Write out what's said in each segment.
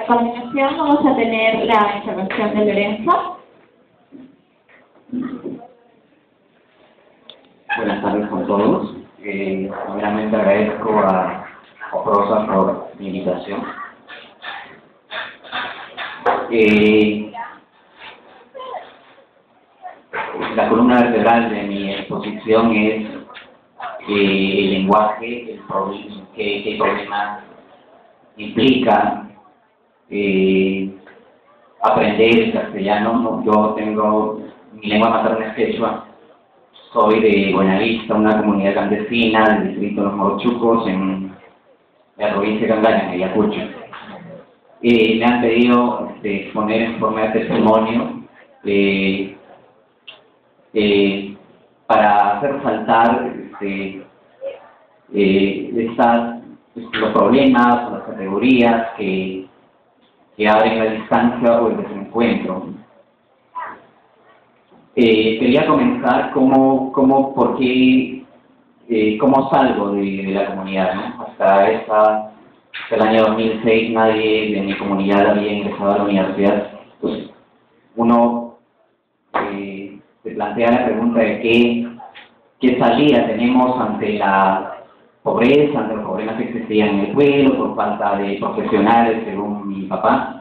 continuación vamos a tener la intervención de Lorenzo. Buenas tardes con todos. Primeramente agradezco a Rosa por mi invitación. La columna vertebral de mi exposición es el lenguaje, qué problemas implica aprender el castellano. Yo tengo mi lengua materna es quechua. Soy de Buenavista, una comunidad campesina del distrito de Los Morochucos, en la provincia de Cangallo, en Ayacucho. Me han pedido exponer en forma de testimonio para hacer saltar los problemas o las categorías que abren la distancia o el desencuentro. Quería comenzar cómo salgo de la comunidad, ¿no? Hasta el año 2006 nadie de mi comunidad había ingresado a la universidad. Pues uno se plantea la pregunta de qué salida tenemos ante la pobreza, ante los problemas que existían en el pueblo, por falta de profesionales, según mi papá.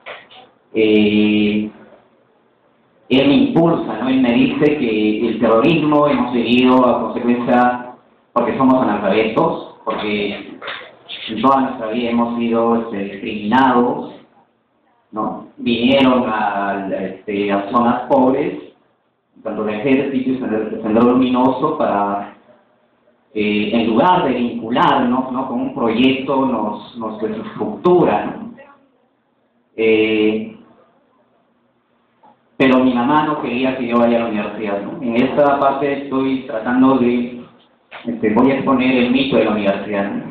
Él me impulsa, ¿no? Él me dice que el terrorismo hemos vivido a consecuencia porque somos analfabetos, porque en toda nuestra vida hemos sido discriminados, ¿no? Vinieron a zonas pobres, tanto de ejército y sendero luminoso, para en lugar de vincularnos, ¿no?, con un proyecto, nos desestructura, ¿no? Pero mi mamá no quería que yo vaya a la universidad, ¿no? En esta parte estoy tratando de, voy a exponer el mito de la universidad, ¿no?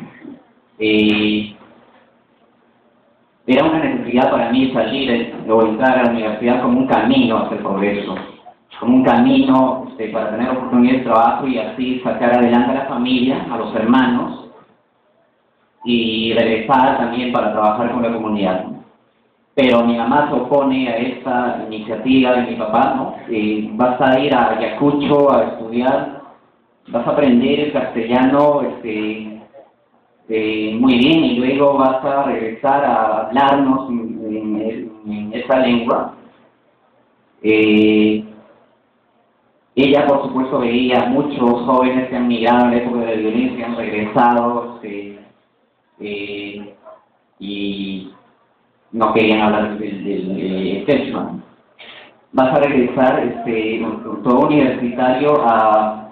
Era una necesidad para mí salir o entrar a la universidad como un camino hacia el progreso, como un camino para tener oportunidades de trabajo y así sacar adelante a la familia, a los hermanos, y regresar también para trabajar con la comunidad, ¿no? Pero mi mamá se opone a esta iniciativa de mi papá, ¿no? Vas a ir a Ayacucho a estudiar, vas a aprender el castellano muy bien y luego vas a regresar a hablarnos en esa lengua. Ella, por supuesto, veía muchos jóvenes que han migrado en la época de la violencia, han regresado y no querían hablar del quechua. Vas a regresar todo universitario a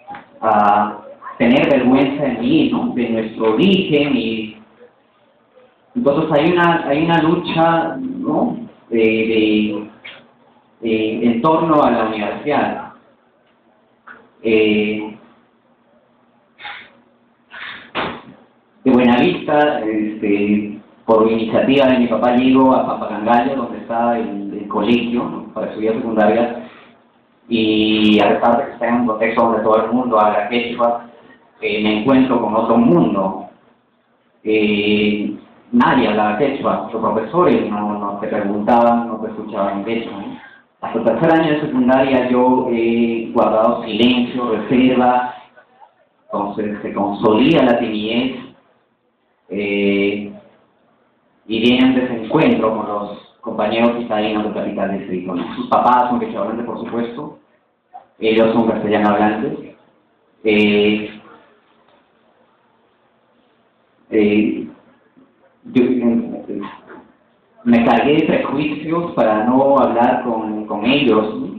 tener vergüenza de mí, ¿no?, de nuestro origen, y entonces hay una lucha, ¿no?, en torno a la universidad. De Buenavista, por iniciativa de mi papá, llego a Pampacangallo, donde está el colegio, ¿no?, para estudiar secundaria, y a pesar de que está en un contexto donde todo el mundo habla quechua, me encuentro con otro mundo. Nadie hablaba quechua, los profesores no te preguntaban, no te escuchaban en quechua, ¿no? Hasta el tercer año de secundaria yo he guardado silencio, reserva, entonces se consolida la timidez, y viene un desencuentro con los compañeros citadinos del capital distrito, ¿no? Sus papás son quechuahablantes, por supuesto, ellos son castellano hablantes. Yo me cargué de prejuicios para no hablar con ellos, ¿no?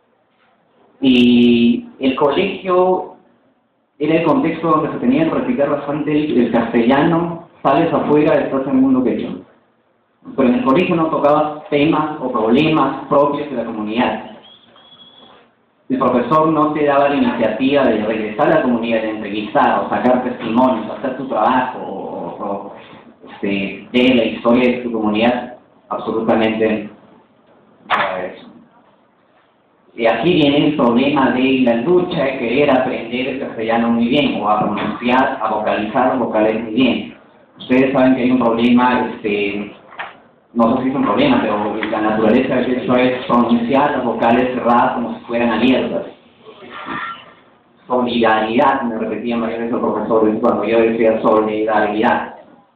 Y el colegio era el contexto donde se tenía que practicar bastante el castellano. Sales afuera, estás en el mundo quechua. Pero en el colegio no tocabas temas o problemas propios de la comunidad. El profesor no te daba la iniciativa de regresar a la comunidad, de entrevistar o sacar testimonios, hacer tu trabajo de la historia de tu comunidad. Absolutamente nada de eso. Y aquí viene el problema de la lucha de querer aprender el castellano muy bien, o a pronunciar, a vocalizar los vocales muy bien. Ustedes saben que hay un problema no sé si es un problema, pero la naturaleza del quechua es pronunciar las vocales cerradas como si fueran abiertas. Solidaridad, me repetían varias veces los profesores cuando yo decía solidaridad.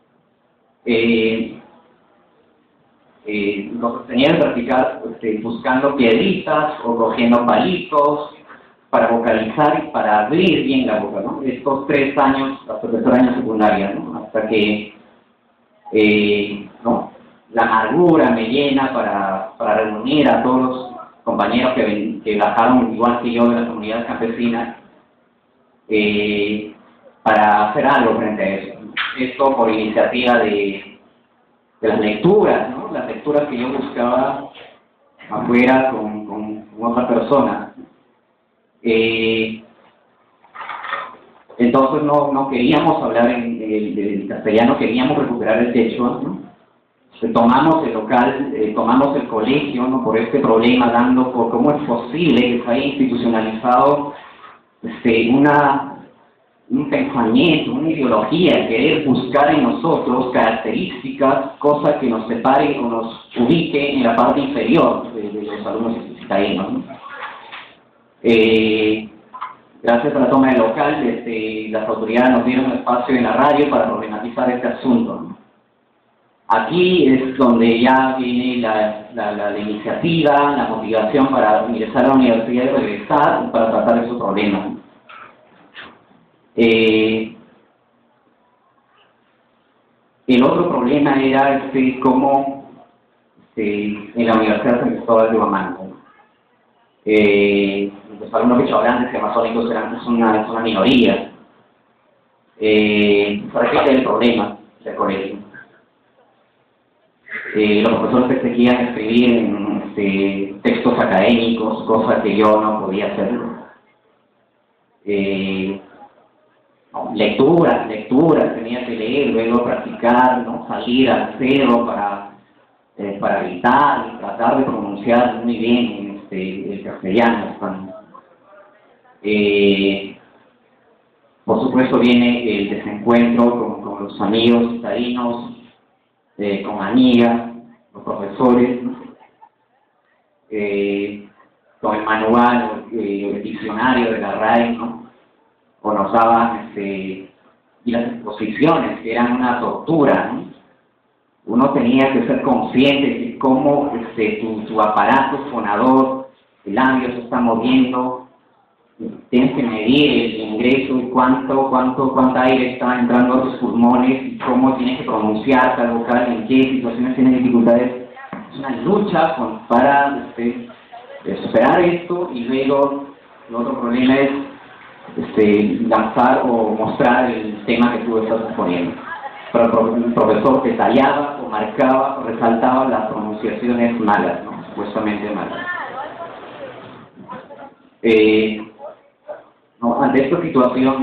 Nos tenían que practicar buscando piedritas o cogiendo palitos para vocalizar y para abrir bien la boca, ¿no? Estos 3 años, hasta el tercer año secundaria, ¿no? Hasta que ¿no? La amargura me llena para reunir a todos los compañeros que bajaron igual que yo de las comunidades campesinas para hacer algo frente a eso. Esto por iniciativa de las lecturas, ¿no? Las lecturas que yo buscaba afuera con otras personas. Entonces no queríamos hablar en castellano, queríamos recuperar el quechua, ¿no? Tomamos el local, tomamos el colegio, ¿no? Por este problema, dando por cómo es posible que se haya institucionalizado un pensamiento, una ideología, querer buscar en nosotros características, cosas que nos separen o nos ubique en la parte inferior de los alumnos citadinos, ¿no? Gracias a la toma del local, las autoridades nos dieron espacio en la radio para problematizar este asunto, ¿no? Aquí es donde ya viene la iniciativa, la motivación para ingresar a la universidad y regresar para tratar esos problemas. El otro problema era cómo en la Universidad de San Cristóbal de Huamanga los alumnos quechohablantes y amazónicos es una minoría. ¿Para qué era el problema del colegio? Los profesores se exigían escribir en textos académicos, cosas que yo no podía hacer. Lecturas, tenía que leer, luego practicar, ¿no? Salir al cerro para gritar y tratar de pronunciar muy bien el castellano. Por supuesto viene el desencuentro con los amigos citadinos, con amigas, los profesores, ¿no? Con el manual, el diccionario de la RAE, ¿no? O nos daban y las exposiciones, que eran una tortura, ¿no? Uno tenía que ser consciente de cómo tu aparato fonador, el labio se está moviendo, tienes que medir el ingreso y cuánta aire está entrando a tus pulmones y cómo tienes que pronunciar tal vocal, en qué situaciones tienes dificultades. Es una lucha para superar esto, y luego el otro problema es lanzar o mostrar el tema que tú estás exponiendo. Pero el profesor detallaba o marcaba o resaltaba las pronunciaciones malas, ¿no? Supuestamente malas. Ante esta situación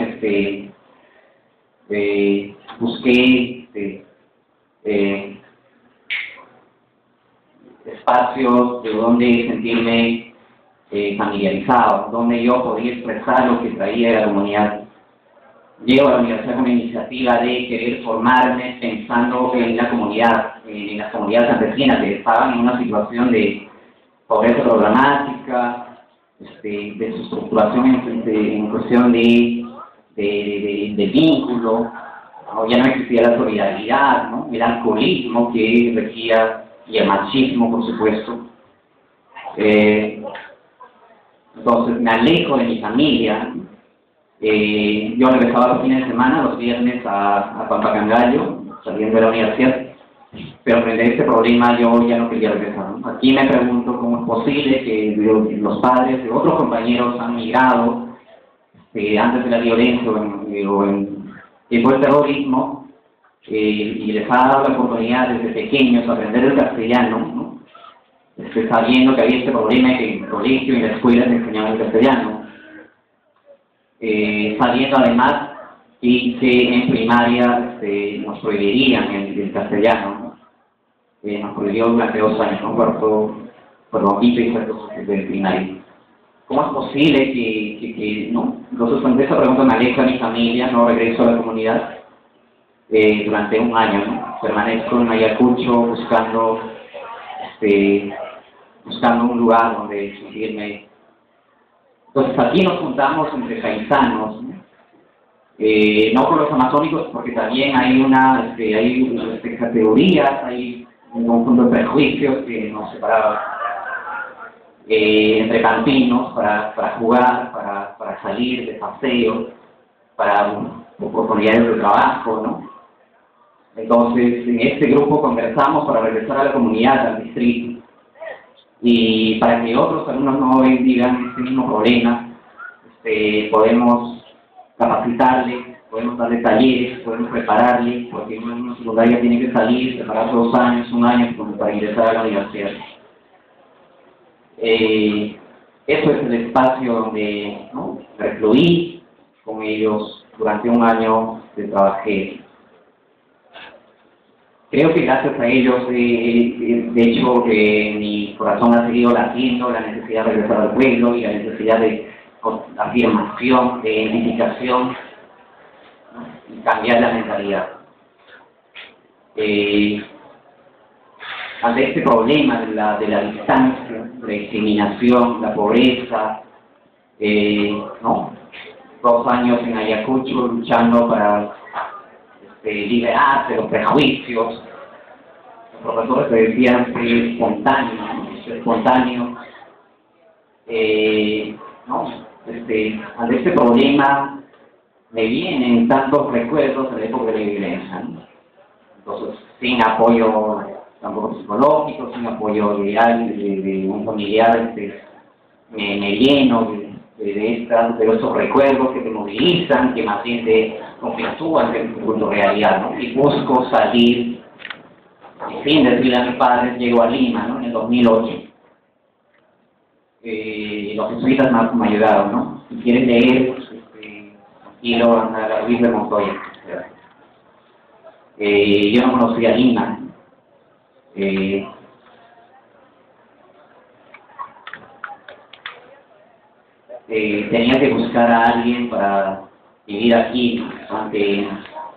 busqué espacios de donde sentirme familiarizado, donde yo podía expresar lo que traía de la comunidad. Llego a la universidad con una iniciativa de querer formarme pensando en la comunidad, en las comunidades campesinas que estaban en una situación de pobreza programática, de su estructuración en cuestión de vínculo, ¿no? Ya no existía la solidaridad, ¿no? El alcoholismo que regía, y el machismo, por supuesto. Entonces me alejo de mi familia. Yo regresaba los fines de semana, los viernes a Pampacangallo, saliendo de la universidad, pero frente a este problema yo ya no quería regresar, ¿no? Aquí me pregunto cómo es posible que los padres de otros compañeros han migrado antes de la violencia o en tiempo del terrorismo, y les ha dado la oportunidad desde pequeños aprender el castellano, ¿no? Sabiendo que había este problema que en el colegio y en la escuela se enseñaba el castellano. Sabiendo además que en primaria nos prohibirían el castellano, ¿no? Nos prohibió durante 2 años, ¿no? Cuarto, quinto y sexto del primario. ¿Cómo es posible que no? Entonces, ante esa pregunta me alejo a mi familia, no regreso a la comunidad, durante un año, ¿no? Permanezco en Ayacucho buscando un lugar donde sentirme. Entonces aquí nos juntamos entre paisanos, ¿no? No con los amazónicos, porque también hay categorías, hay un conjunto de prejuicios que nos separaban entre campinos para jugar, para salir de paseo, para oportunidades de trabajo, ¿no? Entonces, en este grupo conversamos para regresar a la comunidad, al distrito, y para que otros alumnos no digan este mismo problema, podemos capacitarle, podemos darle talleres, podemos prepararle, porque uno en una secundaria tiene que salir, prepararse 2 años, 1 año, como para ingresar a la universidad. Eso es el espacio donde, ¿no?, refluí con ellos durante 1 año que trabajé. Creo que gracias a ellos, de hecho, mi corazón ha seguido latiendo, la necesidad de regresar al pueblo y la necesidad de afirmación, de identificación, ¿no?, y cambiar la mentalidad. Ante este problema de la distancia, la discriminación, la pobreza, ¿no?, 2 años en Ayacucho luchando para liberarse de los prejuicios. Los profesores te decían que es espontáneo, ¿no? Ante este problema me vienen tantos recuerdos de la época de la violencia, ¿no? Entonces, sin apoyo tampoco psicológico, sin apoyo de un familiar, me lleno de esos recuerdos que te movilizan, que más bien te conflictúan con tu realidad, ¿no? Y busco salir, y sin decirle a mis padres, llego a Lima, ¿no?, en el 2008. Los jesuitas me ayudaron, ¿no? Si quieres leer, tranquilo, anda a la Luis de Montoya. Yo no conocía Lima. Tenía que buscar a alguien para vivir aquí ante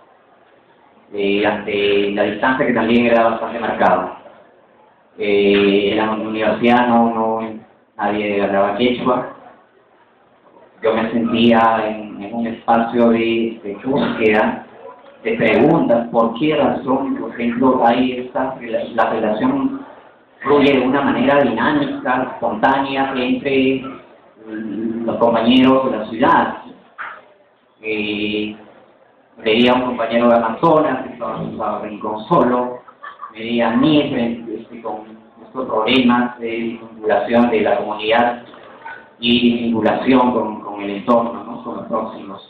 la distancia que también era bastante marcada. En la universidad nadie hablaba quechua. Yo me sentía en un espacio de búsqueda, de preguntas, ¿por qué razón? Por ejemplo, la relación fluye de una manera dinámica, espontánea entre los compañeros de la ciudad. Veía a un compañero de Amazonas que estaba Rincón solo, veía a mí con estos problemas de vinculación de la comunidad y vinculación con el entorno, ¿no?, con los próximos.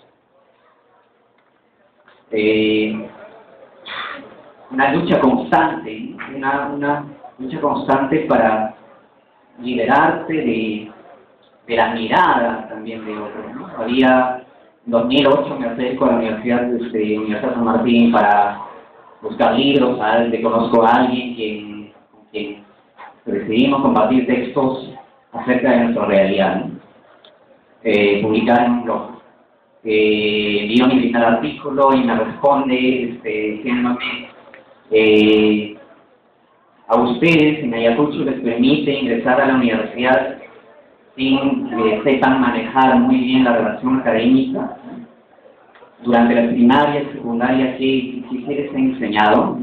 Una lucha constante, una lucha constante para liberarte de la mirada también de otros, ¿no? En 2008 me acerco a la Universidad San Martín para buscar libros, conozco a alguien con quien decidimos compartir textos acerca de nuestra realidad, ¿no? Publicar en un blog. Envío mi primer artículo y me responde diciéndome: a ustedes en Ayacucho les permite ingresar a la universidad sin que sepan manejar muy bien la relación académica. Durante la primaria y secundaria, ¿qué les he enseñado?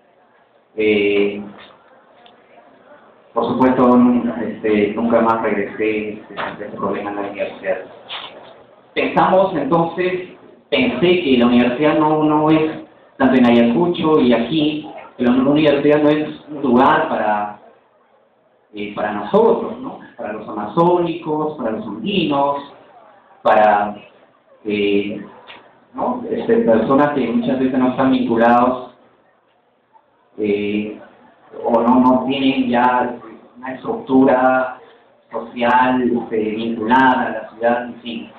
Por supuesto, nunca más regresé a ese problema en la universidad. Pensé que la universidad no es, tanto en Ayacucho y aquí, que la universidad no es un lugar para nosotros, ¿no?, para los amazónicos, para los andinos, para ¿no?, personas que muchas veces no están vinculados o no tienen ya una estructura social vinculada a la ciudad, en fin.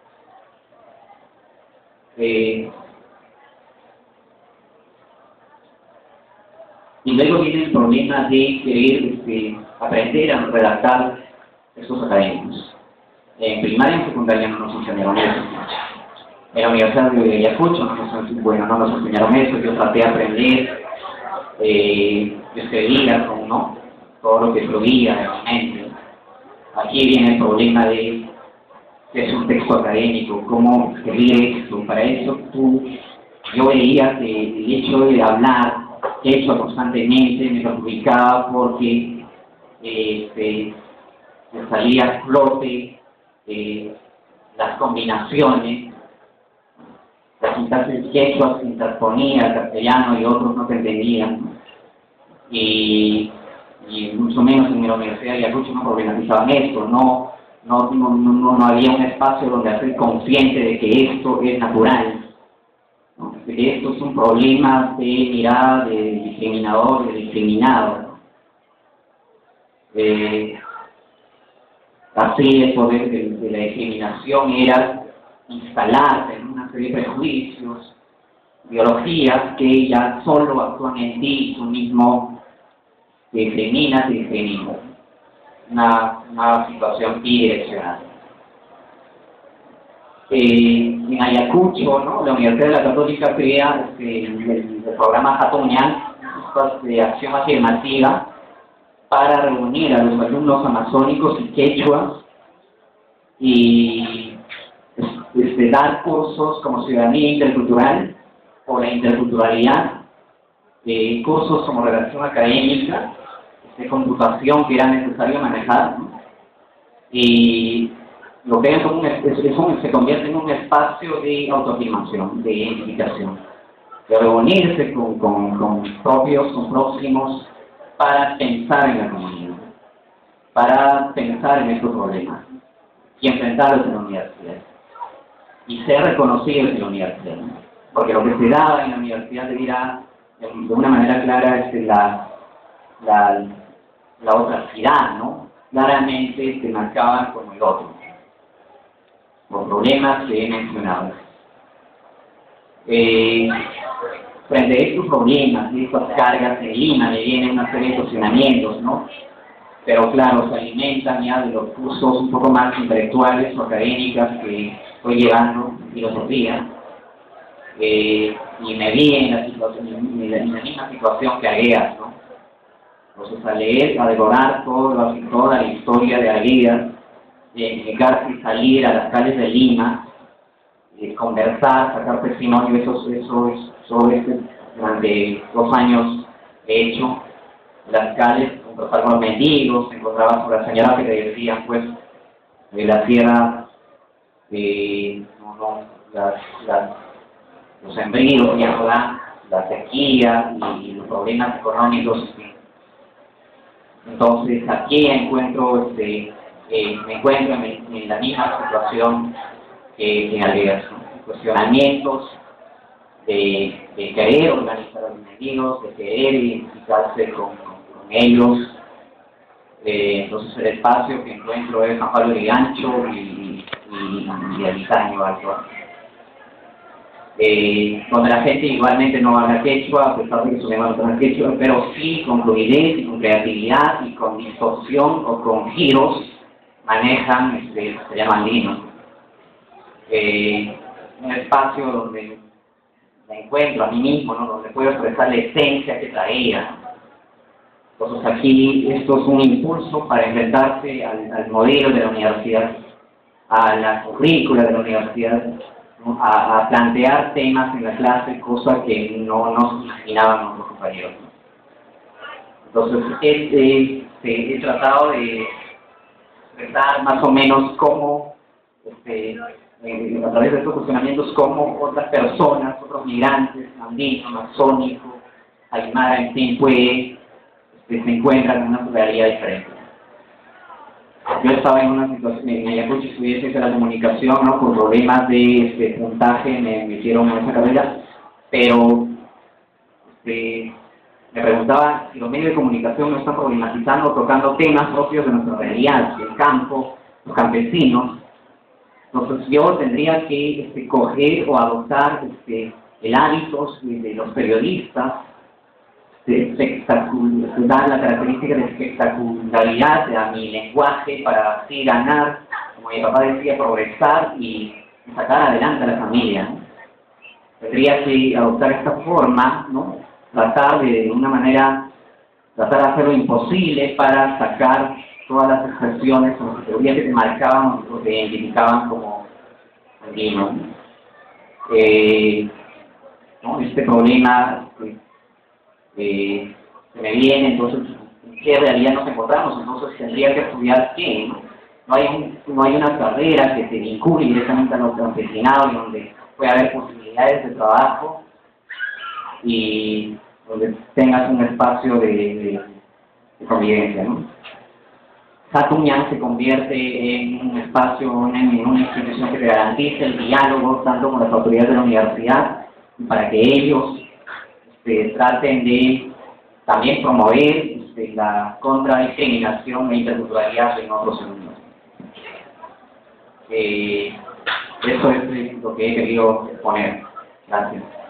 Y luego viene el problema de querer aprender a redactar textos académicos. En primaria y en secundaria no nos enseñaron eso. en la Universidad de Ayacucho, no nos enseñaron eso, yo traté de aprender, yo escribía con, ¿no?, todo lo que fluía en mi mente. Aquí viene el problema de que es un texto académico, cómo escribir esto. Para eso yo veía que el hecho de hablar eso constantemente me perjudicaba porque me salía a flote las combinaciones, las sintaxis quechua se interponía al castellano y otros no se entendían, y mucho menos en la Universidad de Ayacucho no problematizaban esto, no había un espacio donde hacer consciente de que esto es natural, ¿no?, de que esto es un problema de mirada de discriminador, de discriminado. Así el poder de la discriminación era instalarte en una serie de prejuicios, ideologías que ya solo actúan en ti, tú mismo te discriminas y discriminas. Una situación bidireccional. En Ayacucho, ¿no?, la Universidad de la Católica crea el programa Jatuñan de acción afirmativa para reunir a los alumnos amazónicos y quechuas y dar cursos como ciudadanía intercultural o la interculturalidad, cursos como redacción académica, de computación que era necesario manejar, ¿no?, y lo que se convierte en un espacio de autoafirmación, de identificación, de reunirse con próximos para pensar en la comunidad, para pensar en estos problemas y enfrentarlos en la universidad y ser reconocidos en la universidad, ¿no?, porque lo que se daba en la universidad de una manera clara es la otracidad, ¿no? Claramente se marcaban como el otro, los problemas que he mencionado. Frente a estos problemas y estas cargas, en Lima le vienen una serie de cuestionamientos, ¿no?, pero claro, se alimentan ya de los cursos un poco más intelectuales o académicas que estoy llevando filosofía, y me vi en la misma situación que Arguedas, ¿no? Entonces, a leer, a devorar toda la historia de Arguedas, de llegarse y salir a las calles de Lima, conversar, sacar testimonio, eso durante 2 años he hecho, las calles, conversar con los mendigos, encontraba con las señoras que te decían, pues, de la sierra, los sembríos, la sequía y los problemas económicos. Entonces aquí me encuentro en la misma situación que en Arguedas, ¿no?, cuestionamientos de querer organizar a los mendigos, de querer identificarse con ellos. Entonces el espacio que encuentro es San Pablo de Gancho y Alitaño Alto, donde la gente igualmente no habla quechua, a pesar de que su lengua no habla quechua, pero sí con fluidez y con creatividad y con distorsión o con giros manejan, se llaman linos. Un espacio donde me encuentro a mí mismo, ¿no?, donde puedo expresar la esencia que traía. Entonces aquí esto es un impulso para enfrentarse al modelo de la universidad, a la currícula de la universidad, ¿no?, a plantear temas en la clase, cosas que no nos imaginaban nuestros compañeros. Entonces he tratado de expresar más o menos cómo, a través de estos cuestionamientos, cómo otras personas, otros migrantes, andinos, amazónicos, aymara, en fin, se encuentran en una realidad diferente. Yo estaba en una situación, en Ayacucho estudié ciencia de la comunicación, ¿no?, por problemas de puntaje me metieron en esa carrera, pero me preguntaba si los medios de comunicación no están problematizando, tocando temas propios de nuestra realidad, del campo, los campesinos. Entonces yo tendría que coger o adoptar el hábito de los periodistas, dar la característica de espectacularidad a mi lenguaje para así ganar, como mi papá decía, progresar y sacar adelante a la familia, ¿no? Tendría que adoptar esta forma, ¿no? Tratar de una manera, tratar de hacer lo imposible para sacar todas las expresiones o las categorías que te marcaban o te identificaban como andino, ¿no? ¿No? Este problema se me viene, entonces, ¿en qué realidad nos encontramos? Entonces tendría que estudiar qué, ¿no? No hay una carrera que te vincule directamente a los campesinados, donde puede haber posibilidades de trabajo y donde tengas un espacio de convivencia, ¿no? Satuñan se convierte en un espacio, en una institución que te garantice el diálogo tanto con las autoridades de la universidad para que ellos traten de también promover la contradiscriminación e interculturalidad en otros alumnos. Eso es lo que he querido exponer. Gracias.